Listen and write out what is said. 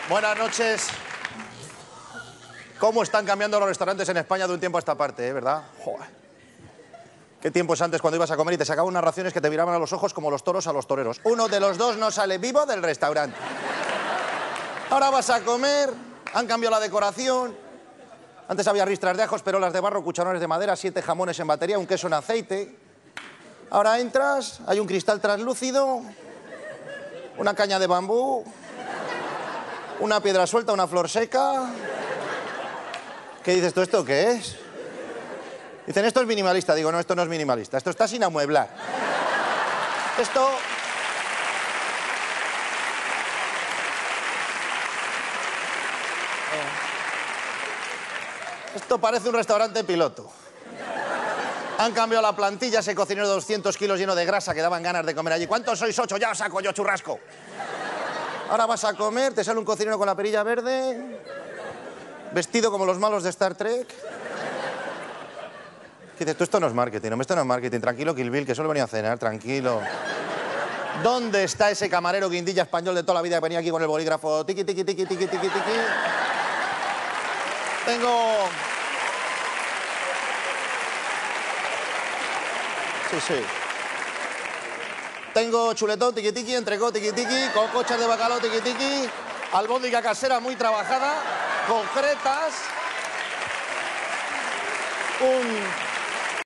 Buenas noches. ¿Cómo están cambiando los restaurantes en España de un tiempo a esta parte, verdad? Joder. ¿Qué tiempos antes cuando ibas a comer y te sacaban unas raciones que te miraban a los ojos como los toros a los toreros? Uno de los dos no sale vivo del restaurante. Ahora vas a comer, han cambiado la decoración. Antes había ristras de ajos, perolas de barro, cucharones de madera, 7 jamones en batería, un queso en aceite. Ahora entras, hay un cristal translúcido, una caña de bambú, una piedra suelta, una flor seca. ¿Qué dices tú? ¿Esto qué es? Dicen, esto es minimalista. Digo, no, esto no es minimalista. Esto está sin amueblar. Esto parece un restaurante piloto. Han cambiado la plantilla, ese cocinero de 200 kilos lleno de grasa que daban ganas de comer allí. ¿Cuántos sois? 8, ya os saco yo churrasco. Ahora vas a comer, te sale un cocinero con la perilla verde, vestido como los malos de Star Trek. ¿Qué dices tú? Esto no es marketing, esto no es marketing. Tranquilo, Kill Bill, que solo venía a cenar, tranquilo. ¿Dónde está ese camarero guindilla español de toda la vida que venía aquí con el bolígrafo? Tiki, tiki, tiki, tiki, tiki, tiki. Sí. Tengo chuletón, tiki tiki, entrecot, tiki tiki, cocochas de bacalao, tiki tiki, albóndiga casera muy trabajada, concretas, un